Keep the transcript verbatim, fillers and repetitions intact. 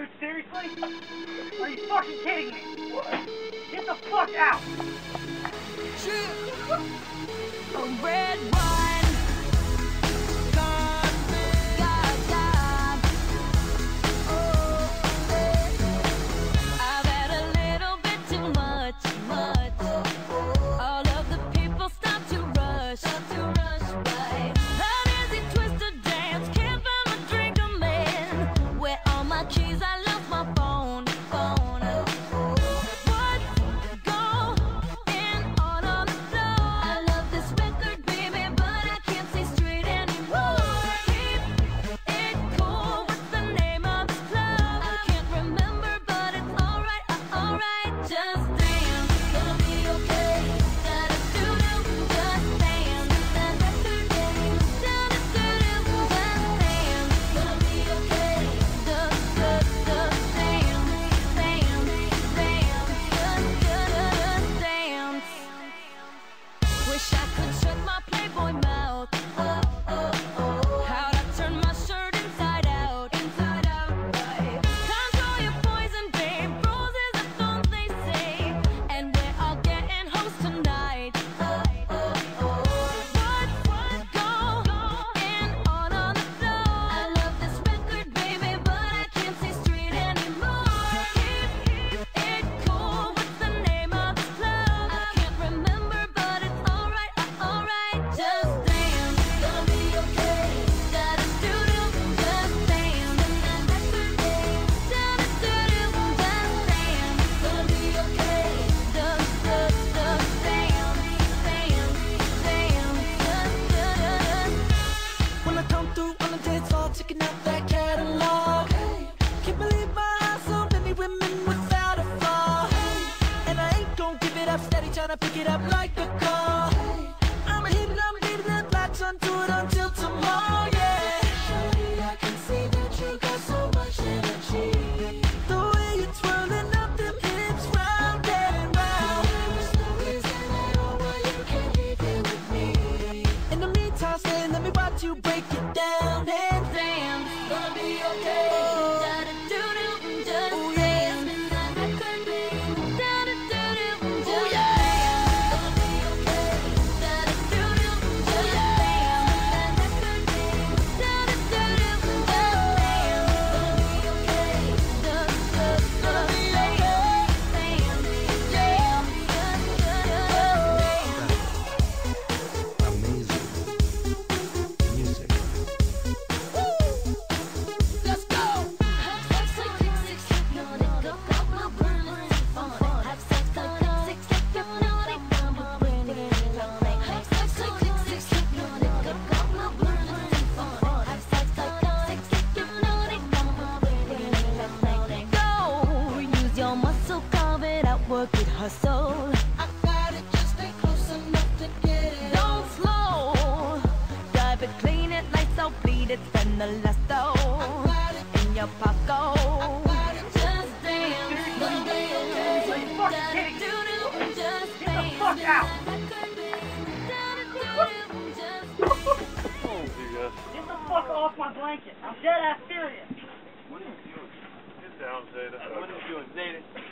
Dude, seriously? Are you fucking kidding me? Get the fuck out! A red wine. God, God, God. Oh, I've had a little bit too much, much. All of the people stop to rush, stop to rush by. That easy twisted dance, can't find my drink, I'm in. Where all my keys? I lost my phone, phone. What's going on on the floor? I love this record, baby, but I can't see straight anymore. Keep it cool, what's the name of this club? I can't remember, but it's alright, uh, alright. Just dance, gonna be okay. Gotta do do, just dance. That record game, gotta do do, just dance. Gonna be okay. Just, just, just dance, dance, dance. Just, just dance. Wish I could shut my Playboy mouth. Oh, oh, oh. How'd I turn my shirt inside out? Inside out, right? Control your poison, babe. Roses are thorns, they say. And we're all getting hoes tonight. Oh, oh, oh. What's going on on the floor? I love this record, baby, but I can't see straight anymore. Keep it cool. What's the name of this club? I can't remember, but it's alright, uh, alright. Just dance, gonna be okay. Gotta do do, just dance. And that record game, gotta do do, just dance. Gonna be okay. Just, just, just dance, dance, dance. Just, just. When I come through on the dance floor, checking out that catalog. Hey, can't believe my eyes, so many women without a flaw. Hey, and I ain't gon' give it up, steady tryna pick it up like a car. Hey, I'ma hit it, I'ma leave it, latch onto it until tomorrow, yeah. Shawty, I can see that you got so much energy. The way you're twirling up them hips round and round. There's no reason at all why you can't leave here with me. In the meantime, stay, let me watch you break it down and dance. Gonna be okay. Gotta do do, just Oh, dance. yeah. And that record game, gotta do do, just yeah. dance. Gonna be okay. Gotta do do, just dance. And that record game, gotta do do, just dance. Gonna be okay. Just, just, just dance, dance, dance. Just, just, just dance. Amazing music. Let's go. Have sex like six six hypnotic, go go go burning fun. Have sex like six six hypnotic, come on, bring it on. Have sex like six six hypnotic, go go go burning fun. Have sex like six six hypnotic, come on, bring it on. Go, use your muscle, carve it out, work it, hustle. I got it, just stay close enough to get it. Don't slow, dive it, clean it, lights out, bleed it, spend the last dough in your pocket. Just dance, gonna be okay. Are you fucking Gotta kidding me? do do, just Get the dance. fuck out! Get the fuck off my blanket! I'm dead ass serious! What are you doing? Get down, Zeta. What are you doing, Zeta?